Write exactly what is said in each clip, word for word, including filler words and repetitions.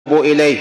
إليه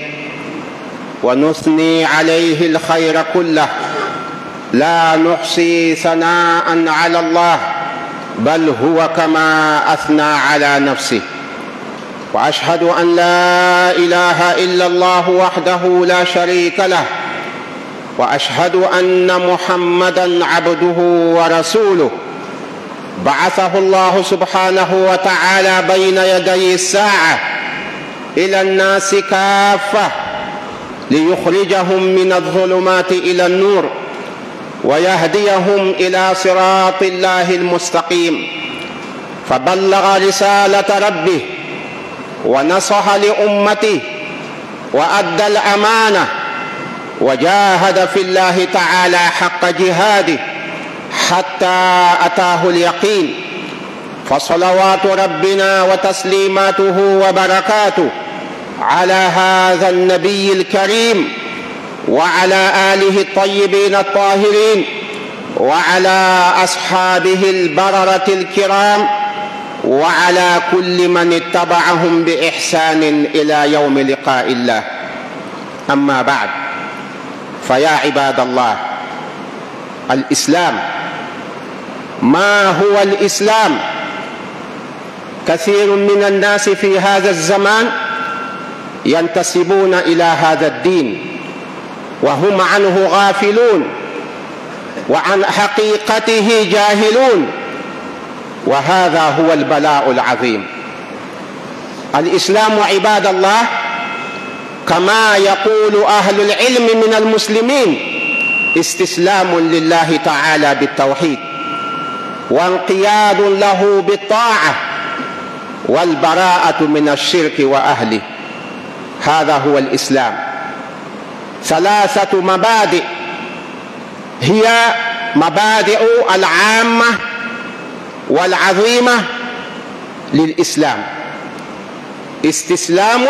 ونثني عليه الخير كله، لا نحصي ثناء على الله بل هو كما أثنى على نفسه. وأشهد أن لا إله إلا الله وحده لا شريك له، وأشهد أن محمدًا عبده ورسوله، بعثه الله سبحانه وتعالى بين يدي الساعة إلى الناس كافة ليخرجهم من الظلمات إلى النور ويهديهم إلى صراط الله المستقيم. فبلغ رسالة ربه ونصح لأمته وأدى الأمانة وجاهد في الله تعالى حق جهاده حتى أتاه اليقين. فصلوات ربنا وتسليماته وبركاته على هذا النبي الكريم وعلى آله الطيبين الطاهرين وعلى أصحابه البررة الكرام وعلى كل من اتبعهم بإحسان إلى يوم لقاء الله. أما بعد، فيا عباد الله، الإسلام، ما هو الإسلام؟ كثير من الناس في هذا الزمان ينتسبون إلى هذا الدين وهم عنه غافلون وعن حقيقته جاهلون، وهذا هو البلاء العظيم. الإسلام عباد الله كما يقول أهل العلم من المسلمين استسلام لله تعالى بالتوحيد، وانقياد له بالطاعة، والبراءة من الشرك وأهله. هذا هو الإسلام. ثلاثة مبادئ هي مبادئ العامة والعظيمة للإسلام: استسلام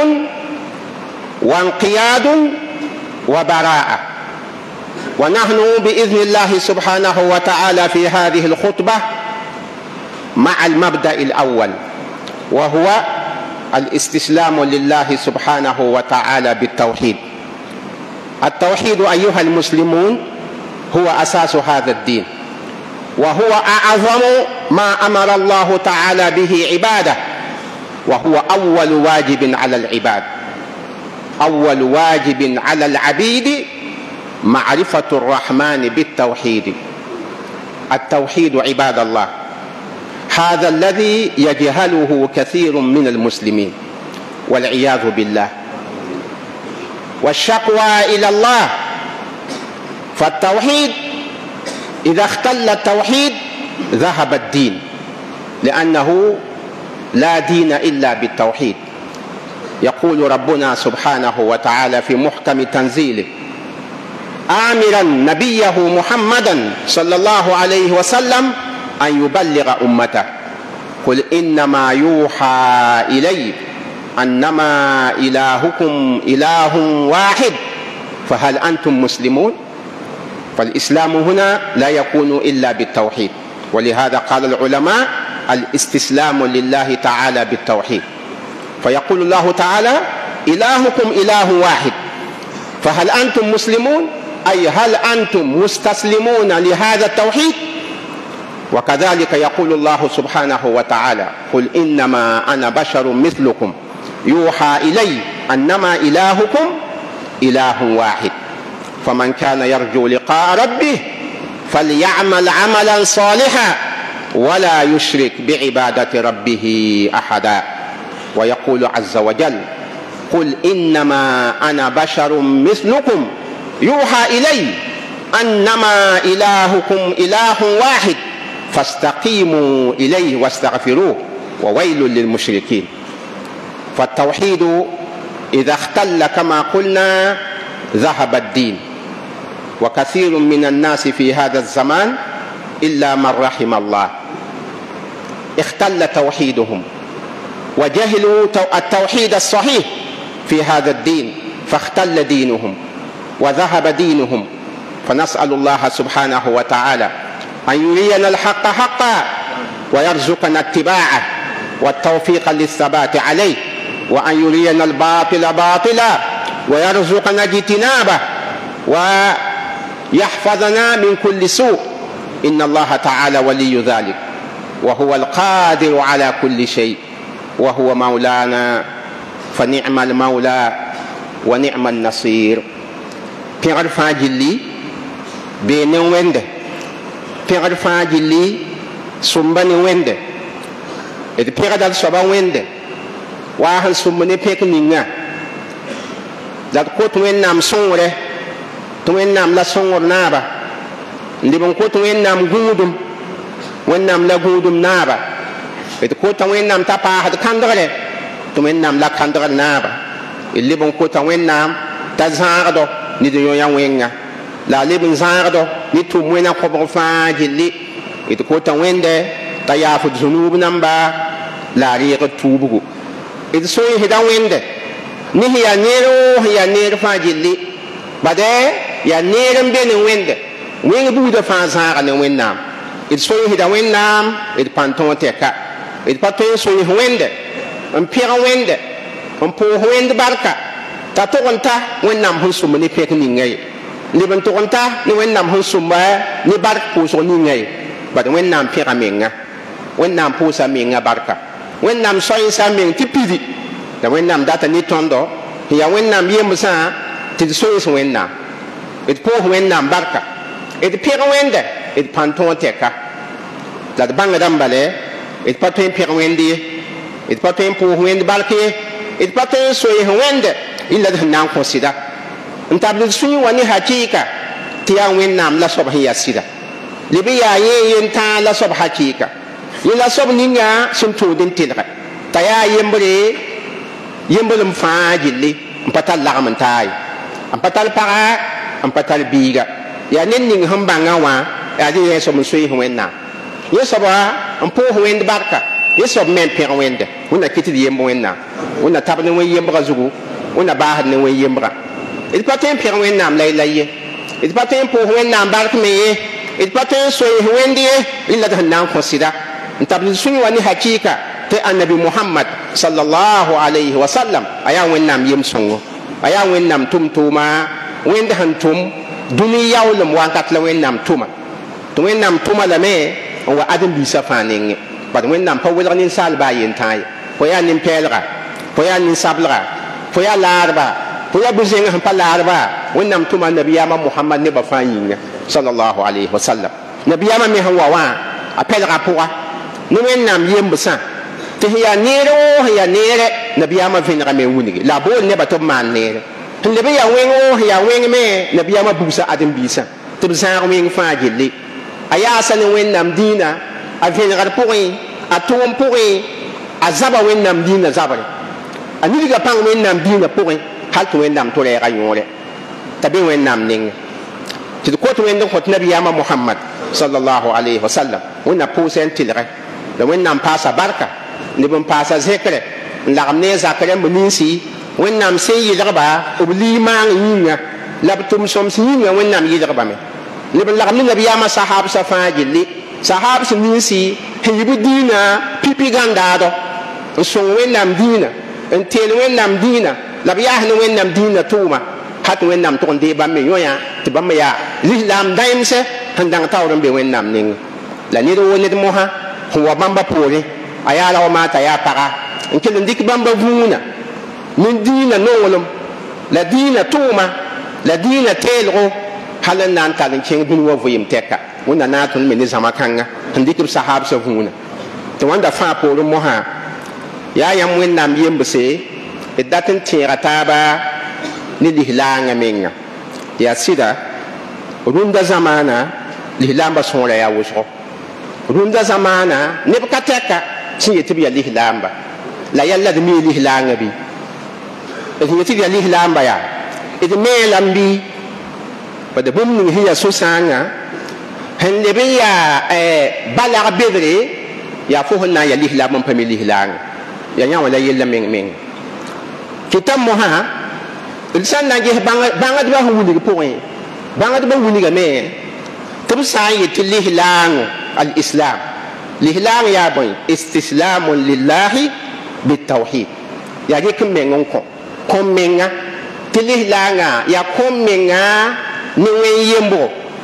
وانقياد وبراءة. ونحن بإذن الله سبحانه وتعالى في هذه الخطبة مع المبدأ الأول، وهو الاستسلام لله سبحانه وتعالى بالتوحيد. التوحيد أيها المسلمون هو أساس هذا الدين، وهو أعظم ما أمر الله تعالى به عباده، وهو أول واجب على العباد. أول واجب على العبيد معرفة الرحمن بالتوحيد. التوحيد عباد الله هذا الذي يجهله كثير من المسلمين والعياذ بالله، والشقوى إلى الله. فالتوحيد إذا اختل التوحيد ذهب الدين، لأنه لا دين إلا بالتوحيد. يقول ربنا سبحانه وتعالى في محكم تنزيله آمرا نبيه محمدا صلى الله عليه وسلم أن يبلغ أمته: قل إنما يوحى إلي أنما إلهكم إله واحد فهل أنتم مسلمون؟ فالإسلام هنا لا يكون إلا بالتوحيد، ولهذا قال العلماء الاستسلام لله تعالى بالتوحيد. فيقول الله تعالى: إلهكم إله واحد فهل أنتم مسلمون؟ أي هل أنتم مستسلمون لهذا التوحيد؟ وكذلك يقول الله سبحانه وتعالى: قل إنما أنا بشر مثلكم يوحى إلي أنما إلهكم إله واحد فمن كان يرجو لقاء ربه فليعمل عملا صالحا ولا يشرك بعبادة ربه أحدا. ويقول عز وجل: قل إنما أنا بشر مثلكم يوحى إلي أنما إلهكم إله واحد فاستقيموا إليه واستغفروه وويل للمشركين. فالتوحيد إذا اختل كما قلنا ذهب الدين، وكثير من الناس في هذا الزمان إلا من رحم الله اختل توحيدهم وجهلوا التوحيد الصحيح في هذا الدين، فاختل دينهم وذهب دينهم. فنسأل الله سبحانه وتعالى أن يرينا الحق حقا ويرزقنا اتباعه والتوفيق للثبات عليه. وأن يرينا الباطل باطلا ويرزقنا اجتنابه ويحفظنا من كل سوء. إن الله تعالى ولي ذلك وهو القادر على كل شيء وهو مولانا فنعم المولى ونعم النصير. بيغر فاجلي بين ويند بيغر فاجلي سمبني ويند إذا بيغر دال سبا ويند واهن سمبني بيك نينا دال كوت وين نام سونغره توين نام لا سونغر نابا لبن كوت وين نام غودم وين نام لا غودم نابا إذا كوت وين نام تابا هاد كاندغره توين نام لا كاندغر نابا اللي بن كوت وين نام تزاردو ni de yo ya wenga la lebin zardo ni tu mwena ko bon faaji li it ko ta wende ta ya fu zunub namba la ri ko tubugo it so yi da wende ni ya nero ya nero faaji li bade ya nero be ni wende wenga bu da fa zara ni wennam it so yi da wennam it panton teka it pato so yi wende on pira wende on po wende barka ta to konta wennam hun sum ni pek ni ngai liban to konta ni wennam hun sum ba ni bark pu so ni ngai ba wennam peka menga wennam pu sa menga barka wennam soy sa meng tipidi da wennam data ni tondo ya wennam yem sa ti soy so wennam it pu wennam barka it peka wende it panton teka da banga dambale it patin peka wendi it patin pu wende barke it patin soy wende illa da nan consider ntabli sunyi wani hakika tiya wennam la sob hiya sida libi ya yin ta la sob hakika ila sob ninga sim to din tilga taya yembre yembolum faajili mpatal la man tay ampatal para ampatal biga ya nen ning hambanga wa ya di yeso mun suyi wenna yeso ba ampo wend barka yeso men pe wende wona kiti yembo wenna wona tabne wen yembra zugu wona baahad ne wen yembra it patin pir wen nam lay lay it patin po wen nam bark me it patin so wendi illa da nan consider ntabli suni wani hakika te annabi muhammad sallallahu alayhi wa sallam aya wen nam yem songo aya wen nam tum tuma wen da han tum duniya ulum wankat la wen nam tuma to wen nam tuma la me wa adam bi safaning ba wen nam pa wala nin sal ba yin tay ko ya nin pelra ko ya nin sabla fo ya larba fo ya buzen han pa larba wonnam tuma nabiyama muhammad ne ba fanyinga sallallahu alayhi wasallam nabiyama me han wawa apel rapora no wonnam yembusa te ya nero ya nere nabiyama vinra me wunigi la bo ne ba to man nere le be ya wengo ya weng me nabiyama busa adam bisa te bizar weng fajili aya sane wonnam dina a vinra pori a tom pori azaba wonnam dina zabare ani ga pang men nam dina pore hal to en nam to re ga yore tabi wen nam ning ti ko to en ko nabiyama muhammad sallallahu alayhi wasallam wona posen tilre da wen nam pasa barka ni bon pasa zekre la ne zakare munisi wen nam se yilba ubli mang yinga labtum som singa wen nam yilba me ni bon la ni nabiyama sahab safajili sahab sinisi hibu dina pipi gandado so wen nam dina en tel wennam dina la biya ne wennam dina tuma hat wennam to de bamme yoya te bamme ya l'islam daimse handang tawram be wennam ning la ni do wonne mo ha huwa bamba pole aya la ma ta ya para en kel ndik bamba vuna min dina no wolum la dina tuma la dina telro halan nan ta len king bin wo vuyim teka wona na tun me ni zama kanga ndik sahab sa vuna to wanda fa pole mo ha ya yam wennam yembse e datin tira taba ni lihlanga menga ya sida runda zamana lihlamba sonra ya wusho runda zamana ne bakataka sin yetibi ya lihlamba la yalla de mi lihlanga bi e yetibi ya lihlamba ya e de me lambi ba de bum ni hiya susanga hen de biya e balar bedre ya fo honna ya lihlamba pami lihlanga ya nya wala yella meng meng kitam mo ha insan na ge banga banga ba wuni ko point banga ba wuni ga me tum sa'i tilihlang al islam lihlang ya boy istislamun lillahi bitawhid ya rek mengon ko ko menga tili langa ya ko menga ni wen yembo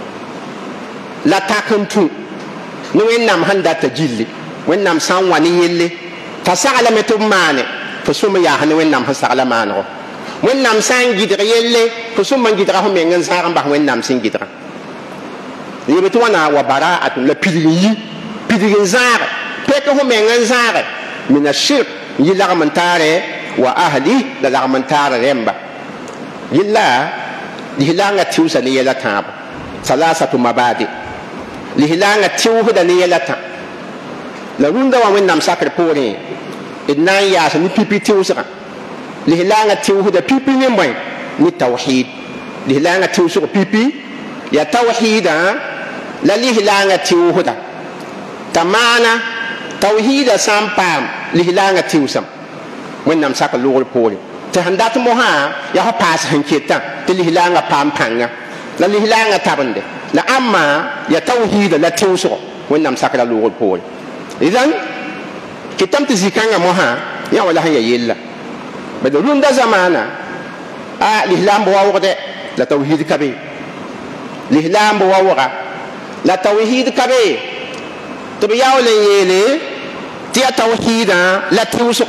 la takuntu ni wen nam handa ta jilli wen nam san wani yelle ta sagala metum mane fo suma ya hani wen nam ha sagala mano wen nam san gidre yelle fo suma gidra ho mengan saram ba wen nam sin gidra libe to wana wa bara'atun la pidigi pidigi zar peke ho mengan zar min ashirk yilla gamantare wa ahli la gamantare remba yilla lihilanga tiusa ni yela tab salasatu mabadi lihilanga tiuda ni yela tab la runda wa wen nam sakre pore idna ya sa ni pipi tiusa lihilanga tiuda pipi ni moy ni tawhid lihilanga tiusa pipi ya tawhida la lihilanga tiuda tamana tawhida sampam lihilanga tiusam wen nam sakre lugol pore te handat mo ha ya ha pas hanketa te lihilanga pam panga la lihilanga tabande la amma ya tawhid la tiuso wen nam sakra lugol pole idan kitam te zikanga mo ha ya wala ha ya yella bado runda zamana a lihlambo wawde la tawhid kabe lihlambo wawra la tawhid kabe to yawle yele ti tawhida la tiuso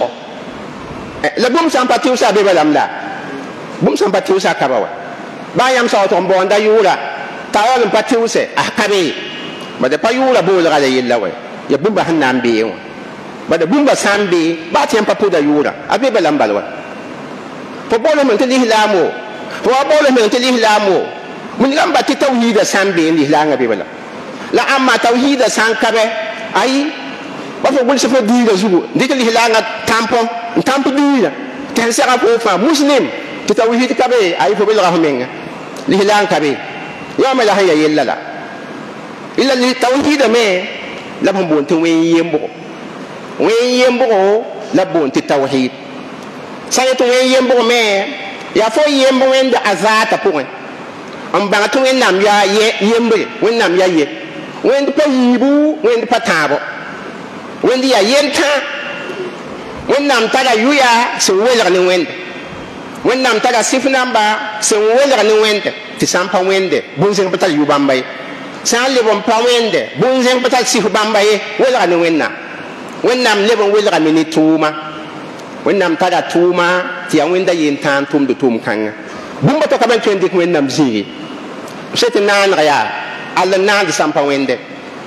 la bum sampati usa be balamla bum sampati usa kabawa bayam sa to bonda yura tawal pati use akabe bade payula bola gala yilla we ya bumba hanam be yo bade bumba sambe ba tiam papuda yura abe balambal wa po bolo men tili hilamo po bolo men tili hilamo mun gamba ti tawhida sambe ni hilanga be bala la amma tawhida sankabe ai ba fo bul se fo diga zugo dikali hilanga tampon tampu diga ten sera ko fa muslim ti tawhid kabe ay fo bel rahmenga li hilang kabe ya ma la haya yella la illa li tawhid me la bon bon to wen yembo wen yembo la bon ti tawhid sa to wen yembo me ya fo yembo wen da azata pour am ba to wen nam ya yembe wen nam ya ye wen pa yibu wen pa tabo wen dia yenta wen nam taga yuya se welar ni wende wen nam taga sifnamba se welar ni wende ti sampa wende bunzen patal yubambay san le bon pa wende bunzen patal sifbambay welar ni wenna wen nam le bon welar ni tuma wen nam taga tuma ti wenda yenta tum du tum kanga bumba to kaben twendi wen nam zigi sete nan ya alla nan sampa wende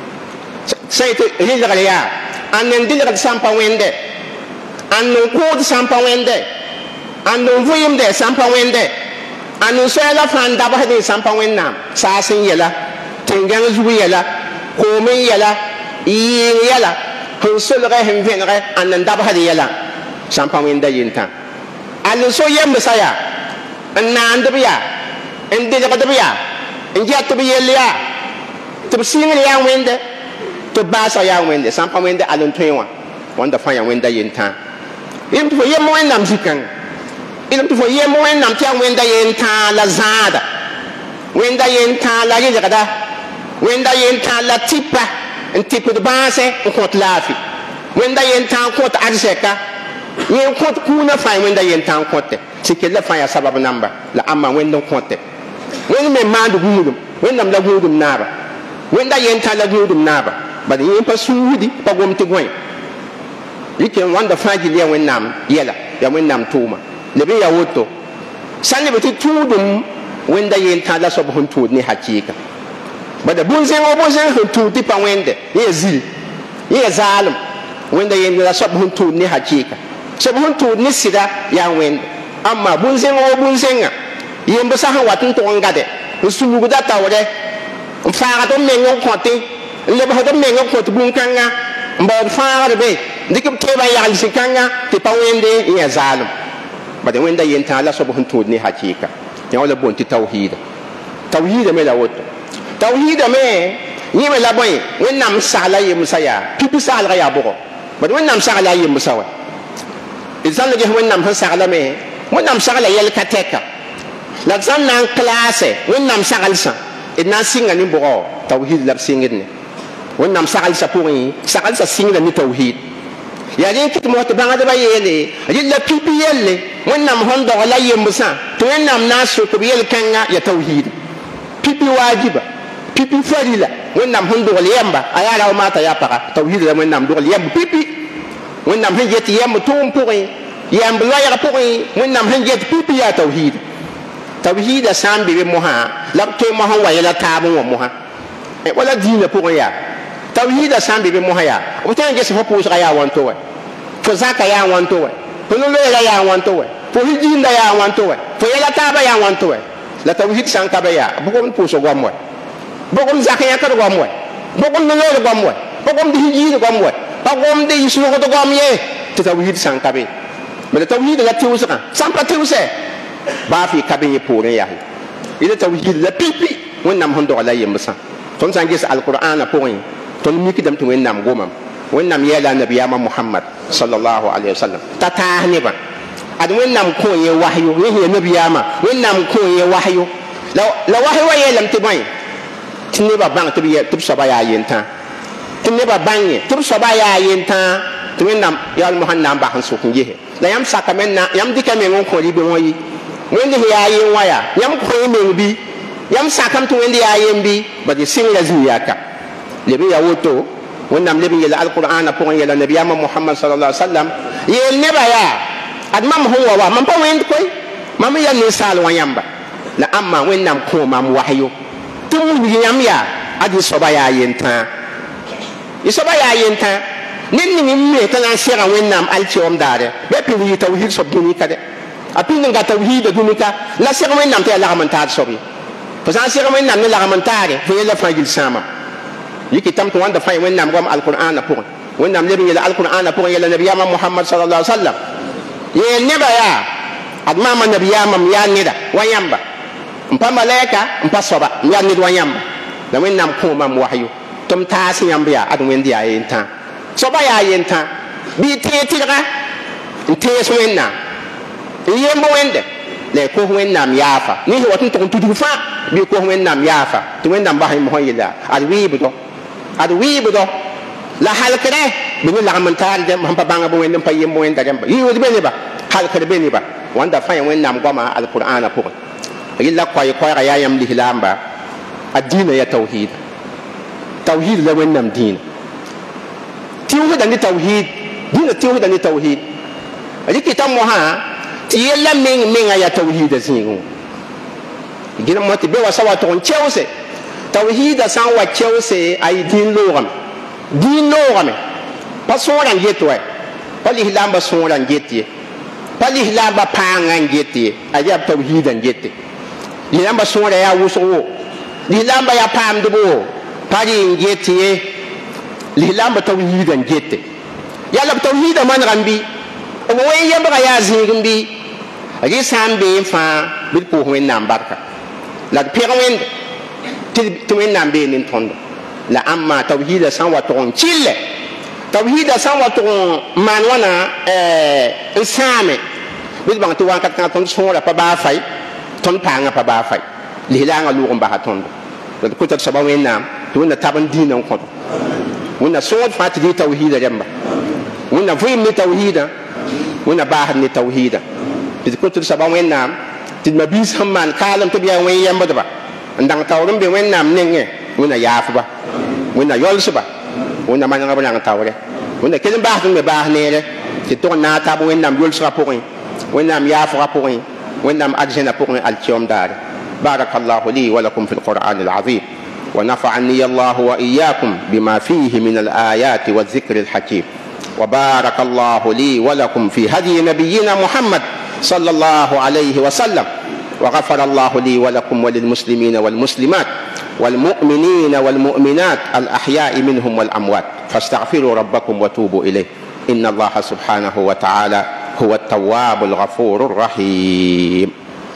sete rilga ya anen dilga sampa wende anu ko sampa wende anu vuyim de sampa wende anu sela fanda ba de sampa wenna sa sin yela tengang zu yela ko men yela yi yela hun sulre hin venre anan da ba de yela sampa wende yinta anu so yem saya anan de biya en de ga de biya en ja to biya ya to sin ya wende to basa ya wende sampa wende alun twenwa wanda fa ya wende yinta ilm tu yem mo nam zikan ilm tu yem mo nam tia wenda yinta la zada wenda yinta la yigada wenda yinta la tipa en tipa de base ko lafi wenda yinta ko ta arseka ni ko kuna fa wenda yinta ko te sikela fa ya sababu namba la amma wenda ko te wen me mandu gudum wen nam la gudum naba wenda yinta la gudum naba badi yin pa suudi pa gom ti goy yike wanda faji le wen nam yela ya wen nam tuma le be ya woto sanne be ti tudum wenda yinta la so bon tud ni hakika bada bunzen o bunzen hun tudi pa wende ye zi ye zalim wenda yinta la so bon tud ni hakika so bon tud ni sida ya wende amma bunzen o bunzen yembe sa han watun to ngade usulugu da tawde faara to mengo konti le ba to mengo konti bun kanga mba faara be dikim teba ya al sikanga ti pa wende ya zalim bada wenda yinta la so bon tud ni hakika ya wala bon ti tawhid tawhid me la woto tawhid me ni me la boy wen nam sala yem saya pipi sala ya boko bada wen nam sala yem sawa izan le wen nam sala me wen nam sala yel kateka la zan nan classe wen nam sala sa ina singa ni boko tawhid la singa ni wen nam sala sa pour yi sala sa singa ni tawhid ya rin kit mo to banga da yele rilla pipi yelle wonnam hondo wala yembusa to wonnam nasu ko yel kanga ya tauhid pipi wajiba pipi farila wonnam hondo wala yamba ayala mata ya para tauhid la wonnam do yamba pipi wonnam han yeti yamba tum pourri yamba la ya pourri wonnam han yeti pipi ya tauhid tauhid sambi be moha la to mo han wayela tabu mo ha e wala dina pourri ya tauhid sambi be moha ya o tan gese fo pousa ya wanto wa fo zaka ya wanto wa fo lo la ya wanto wa fo hijinda ya wanto wa fo yela taba ya wanto wa la tauhid san ka be ya bu ko pousa gwa mo bogum zaka ya ka gwa mo bogum lo lo gwa mo bogum di hijinda gwa mo bogum di isu ko to gwa mo ye tauhid san ka be mais tauhid la tiusa san pa tiusa ba fi ka be pour ya ila tauhid la pipi wonnam hondo la yemsa ton san gis alquran pour ton mi ki dem to wonnam gomam wonnam yela nabiyama muhammad sallallahu alaihi wasallam tata ne ba ad wonnam ko ye wahyu ye nabiyama wonnam ko ye wahyu la la wahyu wa yelam tibay tinne ba bang tibiye tib soba ya yenta tinne ba bang tib soba ya yenta to wonnam ya muhammad ba han so kun ye la yam sakamen na yam dikame ngon ko libe moyi wende ya yin waya yam ko men bi yam sakam to wende ya yin bi ba de sin ya ziyaka lebe ya woto wonnam lebe yela alquran pour yela nabiyama muhammad sallallahu alaihi wasallam yel ne ba ya admam huwa wa man pa wend koy mam ya ni sal wa yamba la amma wonnam ko mam wahyo tum yam ya adi soba ya yenta isoba ya yenta nin ni me tan shira wonnam alciom dare be pili tawhid so duni kade apin nga tawhid dunika la shira wonnam ta la man ta sobi parce que shira wonnam la man ta fo yela fagil sama yiki tam to wanda fay wonnam gom alquran pour wonnam lebi yela alquran pour yela nabiyama muhammad sallallahu alaihi wasallam ye neba ya adma man nabiyama ya nida wayamba mpa malaika mpa soba ya nida wayamba la wonnam ko mam wahyu tum ta siyamba ya adu wendi ya yenta soba ya yenta bi te tira te so wenna yembo wende le ko wonnam yafa ni watun to tudu fa bi ko wonnam yafa to wonnam ba hay mo yela ad wibu do ad wibu do la halkare bi ni la mantar dem ham pa banga bo wendem pa yembo wenda dem yi wodi bene ba halkare bene ba wanda fa wonnam goma alquran pour illa koy koy ya yam lihlamba adina ya tauhid tauhid la wonnam din tiwu da ni tauhid dina tiwu da ni tauhid riki tam mo ha ti yella ming ming ya tauhid zingu gina mo ti be wa sawa ton chewse tauhid san wa chewse ay din logam din logam pa soran yetwa pa lihlamba soran yetye pa lihlamba pangan yetye ay tauhid an yetye lihlamba sora ya wuso lihlamba ya pam dubo pa rin yetye lihlamba tauhid an yetye ya la tauhid man rambi o mo yamba ya zingumbi agi sambe fa bil ko wen nam barka la perwen ti wen nam be nin tondo la amma tauhid san wa ton chille tauhid san wa ton man wana eh isame bil bang to wan kat kan ton sora pa ba fay ton panga pa ba fay li la nga lu ko ba tondo ko ta saba wen nam to na taban dinan ko wona so fa ti tauhid jamba wona fuyim ni tauhid wona ba ni tauhid bi ko tu saba wennam ti ma bi samman kalam to biya wen yamba ba ndang tawrum be wennam nenge wona yafu ba wona yolsu ba wona man nga bana tawre wona ken ba tu me ba nere ti to na ta bo wennam yolsu rapport wennam yafu rapport wennam adjena pour al tiom dar barakallahu li wa lakum fil qur'an al azim ونفعني الله وإياكم بما فيه من الآيات والذكر الحكيم وبارك الله لي ولكم في هدي نبينا محمد صلى الله عليه وسلم وغفر الله لي ولكم وللمسلمين والمسلمات والمؤمنين والمؤمنات الأحياء منهم والأموات فاستغفروا ربكم وتوبوا إليه إن الله سبحانه وتعالى هو التواب الغفور الرحيم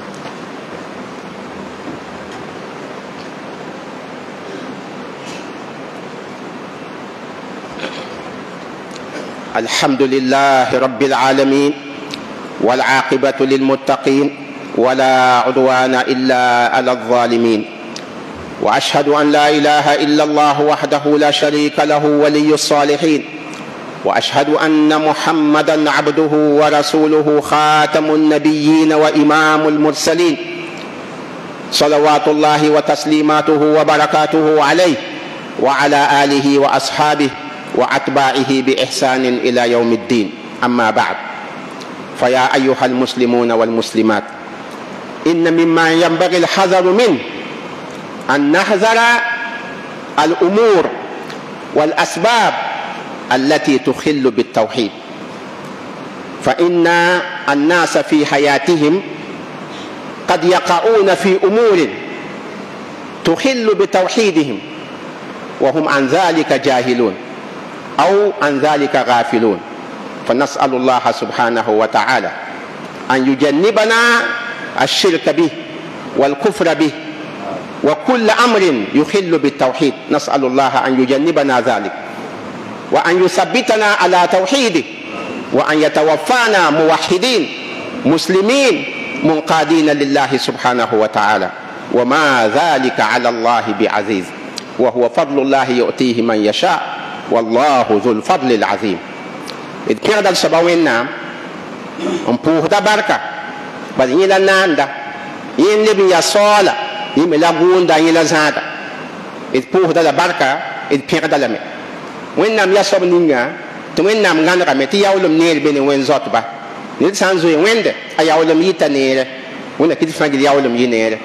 الحمد لله رب العالمين والعاقبة للمتقين ولا عدوان إلا على الظالمين وأشهد أن لا إله إلا الله وحده لا شريك له ولي الصالحين وأشهد أن محمدا عبده ورسوله خاتم النبيين وإمام المرسلين صلوات الله وتسليماته وبركاته عليه وعلى آله وأصحابه وأتباعه بإحسان إلى يوم الدين. أما بعد، فيا أيها المسلمون والمسلمات، إن مما ينبغي الحذر منه أن نحذر الأمور والأسباب التي تخل بالتوحيد، فإن الناس في حياتهم قد يقعون في أمور تخل بتوحيدهم وهم عن ذلك جاهلون أو عن ذلك غافلون، فنسأل الله سبحانه وتعالى أن يجنبنا الشرك به والكفر به وكل أمر يخل بالتوحيد. نسأل الله أن يجنبنا ذلك وأن يثبتنا على توحيده وأن يتوفانا موحدين مسلمين منقادين لله سبحانه وتعالى، وما ذلك على الله بعزيز، وهو فضل الله يؤتيه من يشاء والله ذو الفضل العظيم. إذ كان السبوين أمبوه بركة بل يلا ناندا ينلب يا صالة يملا غوندا يلا زادا إذ بوه دا بركة إذ كان دلمي وين نام يسوب نينغا توين نام غانا متي ياولم نيل بين وين زوتبا نيل سانزوي ويند أياولم يتا نيل وين كده فانجل ياولم ينيل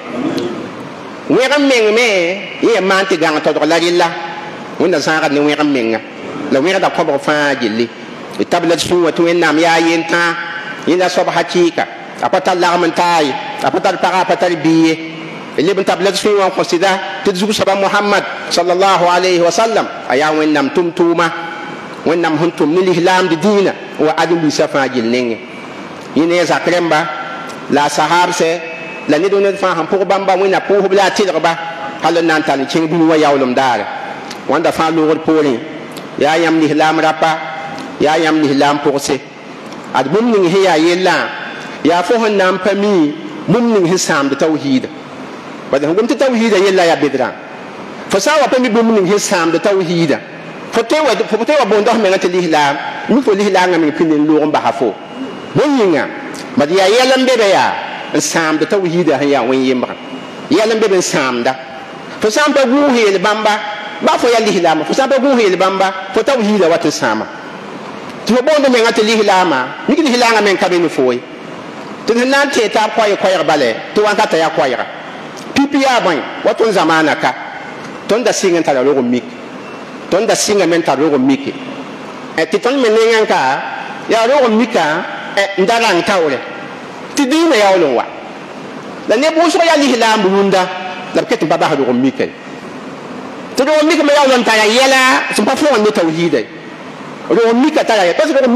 وين مين مين يه مانتي غانا تدور لا يلا وين زاغا ني وين مين لا وين دا كوبو فانجل التبلت سوى توين نام يا ينتا يلا صوب حقيقة أبطل لغمن تاي أبطل بقى أبطل بيه اللي بنتبلت سوى وقصدا تدزوج سبا محمد صلى الله عليه وسلم أيا وين نام توم توما وين نام هنتم نلي هلام دي دينا وأدم بيسافا جلنين يني زكرمبا لا سهار سه لا ندون نفهم بوه بامبا وين نبوه بلا تيربا هلا نانتاني تشين بنوا ياولم دار واندا فالور بولين يا يام نهلام رابا يا يام نهلام بوسه أدبوم نهيا يلا يا فوهن نام بمي مم نهي سام التوحيد بعد هم قمت التوحيد يلا يا بدران فساوا بمي بوم نهي سام التوحيد فتوى فتوى بوندهم من الإسلام نقول الإسلام من كل اللغة بحفو بنينا بعد يا يلا بيبيا سام التوحيد هي وين يمر يلا بيبي سام ده فسام بقوه البامبا بافو يا الإسلام فسام بقوه البامبا فتوحيد واتسامة تبون من عند الإسلام نيجي الإسلام من كابين فوي تنهنا تيتا كوي كوي بالله توان كتايا كوي بيبيا باين واتون زمانك تون دا سينغ تلا لوغو ميك تون دا سينغ من تلا لوغو ميك تيتون من نيانكا يا لوغو ميكا نداران تاولي تدينا يا ولوا لا نبوش يا الإسلام بلوندا لا بكت بابا لوغو ميك تلوغو ميك ما يولون تايا يلا سمبافون نتوحيد لوغو ميكا تايا بس لوغو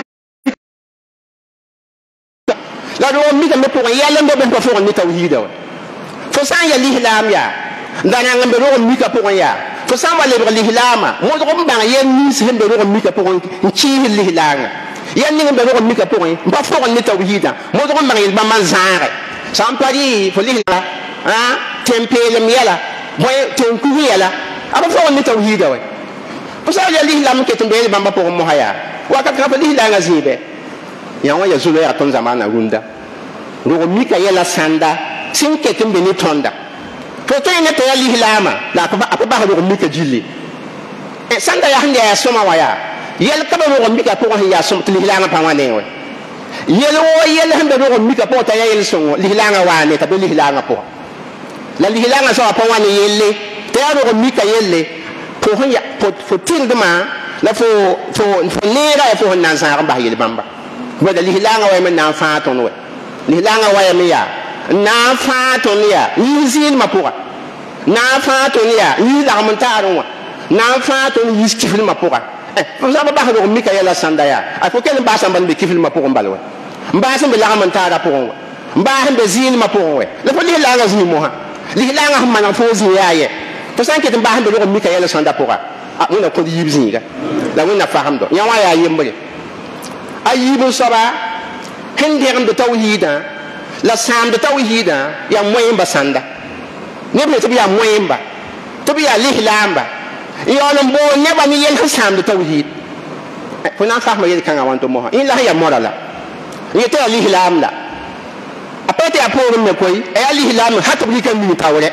لا لوغو ميكا مبوغ يلا مبين بافون نتوحيد فسان يا الإسلام يا دانا نمبر لوغو ميكا بوغ يا فسان ولا لوغو الإسلام موزغو مبان ينيس هم لوغو ميكا بوغ نشيه الإسلام يني نمبر لوغو ميكا بوغ بافون نتوحيد موزغو مبان يلبان زاري سامباري فالإسلام ها تمبيلم يلا بوي تنكوه يلا أبا فون نتوحيد وي فسان يا الإسلام كتن بيلي بامبا بوغ موهايا وكاك كاف الإسلام غزيبه يوم يزولو يعطون زمان روندا لوغو ميكا يلا ساندا سينكي تنبني توندا فتوين نتوى الإسلام لا أبا باه لوغو ميكا جيلي ساندا يحندي يا سوما ويا يلا كبا لوغو ميكا بوغ يا سوما الإسلام باواني وي يلا يلا هم لوغو ميكا بوغ تايا يلا سوما الإسلام واني تبو الإسلام بوغ لا الإسلام سوما باواني يلي تايا لوغو ميكا يلي فوهن يا فتيل دما لا فو فو نيرا يفو النانسان باه يلي بامبا ودا الإسلام ويا من نافاتون وي الإسلام ويا ميا نافاتون يا يزين ما بوغا نافاتون يا يلامنتارون نافاتون يسكفل ما بوغا فسابا باه لوغو ميكا يلا ساندا يا أكو كيل باسام بان بكفل ما بوغا بالوي مباسم بلامنتارا بوغا مباهم بزين ما بوغا لا فلي الإسلام زين موها الإسلام هم من فوزي يا فسان كيتم باهم بلوغو ميكا يلا ساندا بوغا أنا كود يبزين لا وين نفهم دو يا ويا يمبري أيب صبا هنديرم بتوحيدا لا سام بتوحيدا يا موين بساندا نبي تبي يا موين با تبي يا الإسلام با يا نبو نبى نيجي سام بتوحيد fo na fa ma yel kanga wan to mo in la ya morala yete ali hilam la apete aporo me koy e ali hilam hatta bi kan ni tawre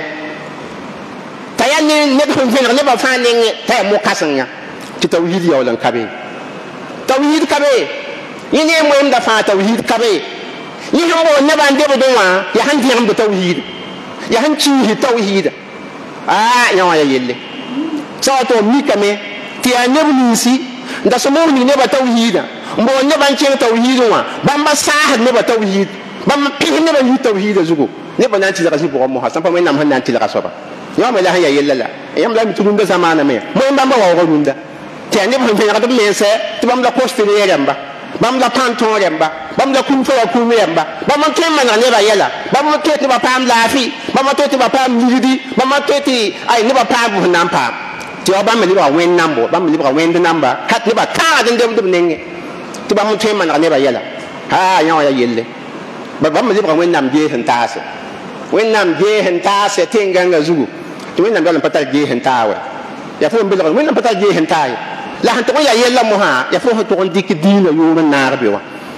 tayani ne ko fen ne ba fa ne ta mo kasanga ti tawhid ya wala kabe tawhid kabe yini mo im da fa tawhid kabe ni ho ne ba ndebe do wa ya han diam do tawhid ya han chi tawhid ah ya wa ya yelle sa to mi kame ti anyabu ni si nda so mo ni ne ba tawhid mbo ne ban chen tawhid wa bamba sa ne ba tawhid bamba pi ne ba yi tawhid zugo ne ba nan ti da bo mo hasan pa mo nam han nan ti da so ba ya ma la ya yella la yam la mi tudun da zamana me mo bamba wa ko dunda ti ne ba fen ga do me se ti bamba poste ne yamba bamba panton yamba bamba kun fo ku yamba bamba ken man ne ba yella bamba to ti ba pam la fi bamba to ti ba pam lidi bamba to ti ai ne ba pam bu nan pam ti ba me li ba wen nambo ba me li ba wen de namba kat li ba ka de dem dem nenge ti ba mo ken man ne ba yella ha ya ya yelle ba ba me li ba wen nam je hen ta se wen nam je hen ta se tinga nga zugu ti wen nam dal patal je hen ta wa ya fo mbe wen nam patal je hen ta la han to ya yella mo ha ya fo to on dik dina yo man na be wa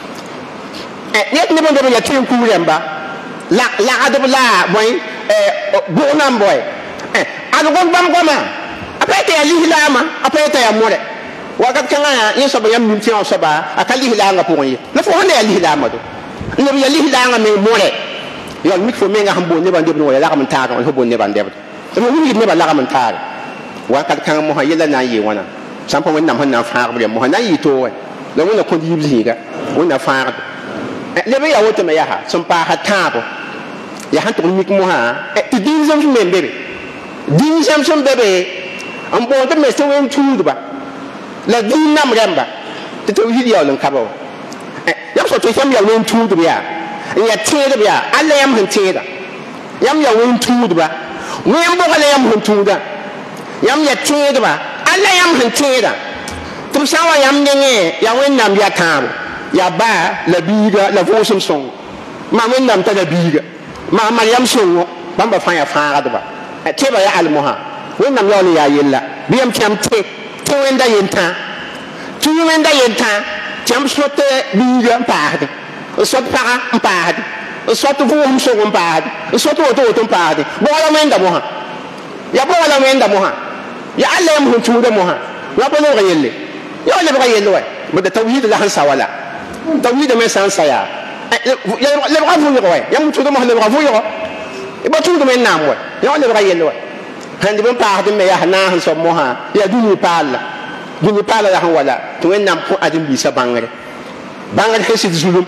eh net ne bon do ya tin ku remba la la adu la boy eh bo nam boy eh adu gon bam goma apete ya lihlama apete ya more wakat kanga ya yin so ba yam nim tian so ba akali hihlanga pour yi na fo hande ya lihlama do ne ya lihlanga me more yo mi fo me nga hambo ne ba ndeb no ya la kam ta ko ho ne ba ndeb to mo wi ne ba la kam ta wakat kanga mo ha yela na yi wana sampa wen nam han na faar bi mo ha na yi to we la wona ko di liga wona faar le be ya woto me ya ha som pa ha ta bo ya han to mi mo ha e ti din zam me bebe din zam som bebe am bo to me so wen tu ba la din nam ramba ti to hi ya lan ka bo yam so to sam ya wen tu du ya ya te de ya alle yam han te da yam ya wen tu du ba wen bo ga yam han tu da yam ya te de ba alla yam han te da tum sawa yam nenge ya wen nam ya tam ya ba la biga la vo som song ma wen nam ta la biga ma maryam song bamba fa ya fa da ba te ba ya al moha wen nam ya ni ya yella biyam kam te te wen da yenta tu wen da yenta jam sote biga pa de sot para pa de sot vo hom song pa de sot wo to to pa de bo la wen da moha ya bo la wen da moha ya alla yam hun tu da moha wa bo no yelle ya le ba yelle wa bo da tawhid la han sawala tawhid me san saya ya le ba fu yo wa yam tu da moha le ba fu yo e ba tu da me nam wa ya le ba yelle wa han di bon pa de me ya na han so moha ya duni pala duni pala la han wala to en nam ko adin bi sa bangare bangare hesi zulum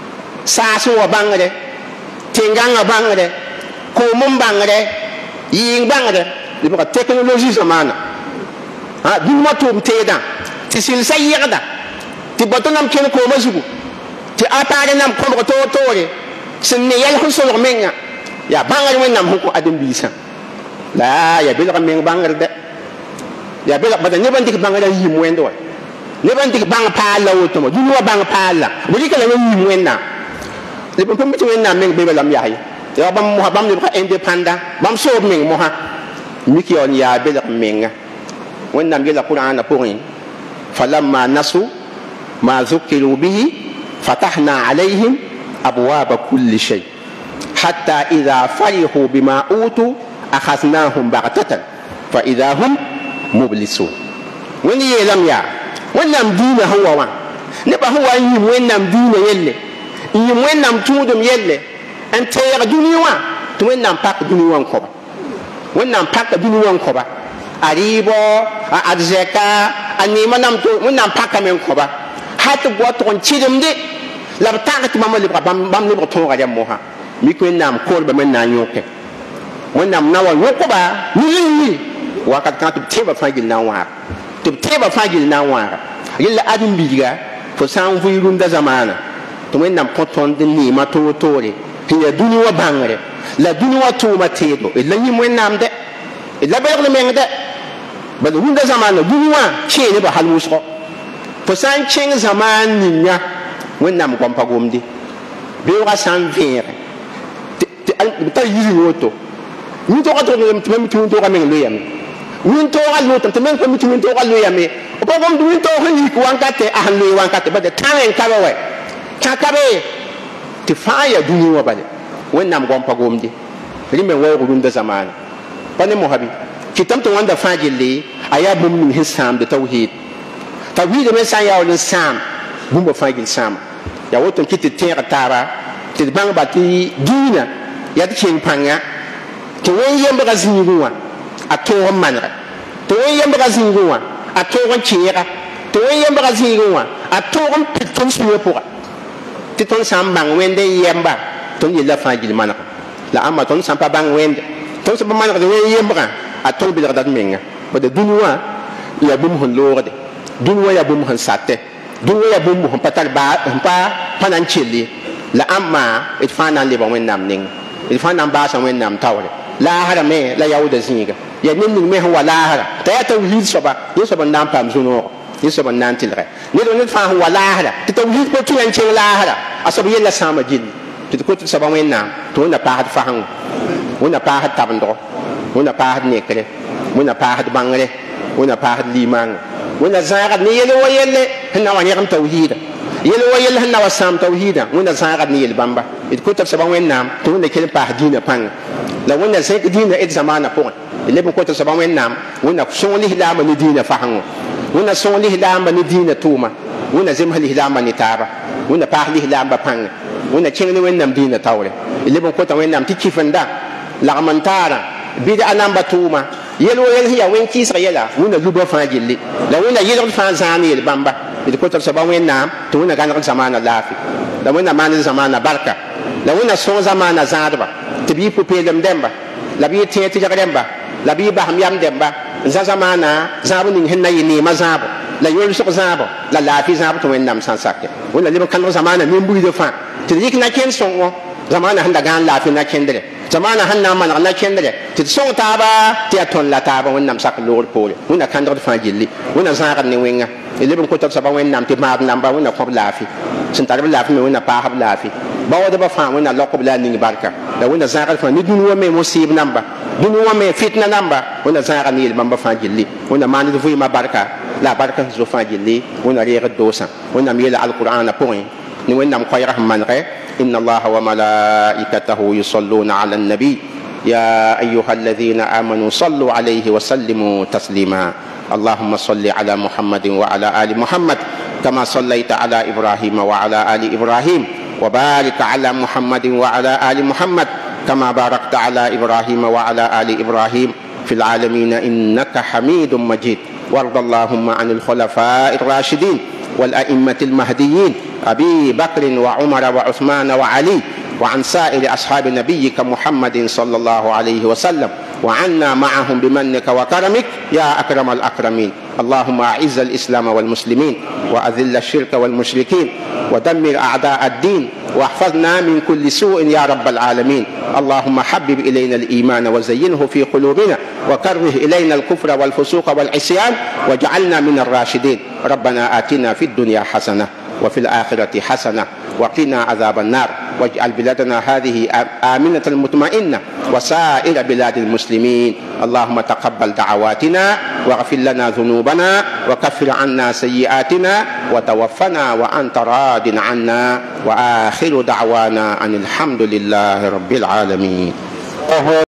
sa so wa bangare tenganga bangare ko mum bangare yin bangare di ba technologie zamana ha dum ma to mteda ti sil sayirda ti botonam ken ko mazugu ti apare nam ko to tore sin ne yel ko so menga ya bangal men nam ko adem bisa la ya bil men bangal de ya bil ba ne ban dik bangal yi mo endo ne ban dik bang pa la woto mo dum wa bang pa la bu dik la yi mo enna le pom pom ti men nam men be lam yahi ya bam mo bam ne ba independent bam so men mo ha مكيون يا بلغ مينغا وإنما يلا القرآن بورين فلما نسوا ما ذكروا به فتحنا عليهم أبواب كل شيء حتى إذا فرحوا بما أوتوا أخذناهم بغتة فإذا هم مبلسون وين يلم يا وإنما دين هو وان نبا هو يم وإنما دين يلي يم وإنما تودم يلي أنت يا دنيا وان وإنما باك دنيا وان كوبا wannan pakka dunu wan ko ba aribo adzeka anima nam to wannan pakka men ko ba hatu go to on chidim de la ta ka mama le bam bam le to ga jam moha mi ko nam ko ba men na nyoke wannan nawa ko ba ni ni wakat ka to teba fagil na wa to teba fagil na wa yilla adum biga fo san fu yurunda zamana to men nam poton de ni ma to tore hiya dunu wa bangare la dunia tuma tedo illa ni mo namde illa ba ygle mengde ba hunda zamana dunia chene ba halmuso fo san cheng zaman ninya wonnam kompa gomdi be wa san vere ta yiri woto ni to ka to mem tu to ka meng lo yam ni to ka lo to mem ko mi tu to ka lo yam Pogom duin to hli wankate ahli wankate bade tan kabe we ta kabe ti faya duni wa bale wennam gom pagomdi rime wo gunda zamana bane mohabi kitam to wanda fajili aya bum min hisam de tawhid tawhid me sa ya wal sam bum ba fajil sam ya woton kiti tera tara ti bang bati dina ya ti king panga to wen yemba gazinguwa ato manra to wen yemba gazinguwa ato gon chiera to wen yemba gazinguwa ato gon piton suwe pour ti ton sam bang wende yemba ton yela fajil mana la amma ton sam pa bang wende ton sam manra de wen yemba ato bi da menga ba de dunwa ya bum hon lorde dunwa ya bum hon satte dunwa ya bum hon patal ba pa panan chili la amma it fana le ba wen nam ning it fana ba sa wen nam tawle la hara me la yawda zinga ya nin ning me wa la hara ta tawhid soba yeso ban nam pam zuno yeso ban nan tilre ni do ni fa wa la hara ti tawhid ko tuyan che la hara asabu yella sama jin ti ko tu saba wen nam to na pa hat fa hang wona pa hat tabndo wona pa hat nekre wona pa hat bangre wona pa hat limang wona zagat ni yele wa yelle hna wa yam tawhid yele wa yelle hna wa sam tawhida wona zagat ni yel bamba it ko tu saba wen nam to ne kel pa dina pang la wona sai dina et zamana pon le ko tu saba wen nam wona songli hilama ni dina fa hang wona songli hilama ni dina tuma wona zem hali hilama ni taba wona pa hali hilama pang wona chengni wen nam dina tawle le ko tu wen nam ti kifanda la mantara bida anamba tuma yelo yel hiya wen ki sa yela wona luba fa jilli la wona yelo fa zani el bamba bida ko saba wen nam to wona gan zamana lafi la wona man zamana barka la wona son zamana zadba tibi pu pelem demba la bi te ti jagremba la bi ba ham yam demba za zamana zabu ning henna yini mazabo la yol so zabo la lafi zabo to wen nam san sakke wona liba kan zamana min bu de fa ti yikna ken songo zamana handa gan lafi na kendere zamana hanna man na kendere ti song taba ti aton la taba wonnam sak lor pole wona kan do fa jilli wona zagat ni wenga ilibin ko tok saba wonnam ti ma namba wona ko lafi sin tar lafi me wona pa hab lafi ba wada ba fa wona lokko la ni barka da wona zagat fa ni dunu wa me musib namba dunu wa me fitna namba wona zagat ni bamba fa jilli wona man do fu ma barka la barka zo fa jilli wona rega dosa wona mi la alquran point ni wonnam ko rahman re إن الله وملائكته يصلون على النبي يا أيها الذين آمنوا صلوا عليه وسلموا تسليما اللهم صل على محمد وعلى آل محمد كما صليت على إبراهيم وعلى آل إبراهيم وبارك على محمد وعلى آل محمد كما باركت على إبراهيم وعلى آل إبراهيم في العالمين إنك حميد مجيد وارض اللهم عن الخلفاء الراشدين والأئمة المهديين أبي بكر وعمر وعثمان وعلي وعن سائر أصحاب نبيك محمد صلى الله عليه وسلم وعنا معهم بمنك وكرمك يا أكرم الأكرمين اللهم أعز الإسلام والمسلمين وأذل الشرك والمشركين ودمر أعداء الدين واحفظنا من كل سوء يا رب العالمين اللهم حبب إلينا الإيمان وزينه في قلوبنا وكره إلينا الكفر والفسوق والعصيان واجعلنا من الراشدين ربنا آتنا في الدنيا حسنة وفي الآخرة حسنة وقنا عذاب النار واجعل بلادنا هذه آمنة مطمئنة وسائر بلاد المسلمين اللهم تقبل دعواتنا واغفر لنا ذنوبنا وكفر عنا سيئاتنا وتوفنا وأنت راض عنا وآخر دعوانا أن الحمد لله رب العالمين.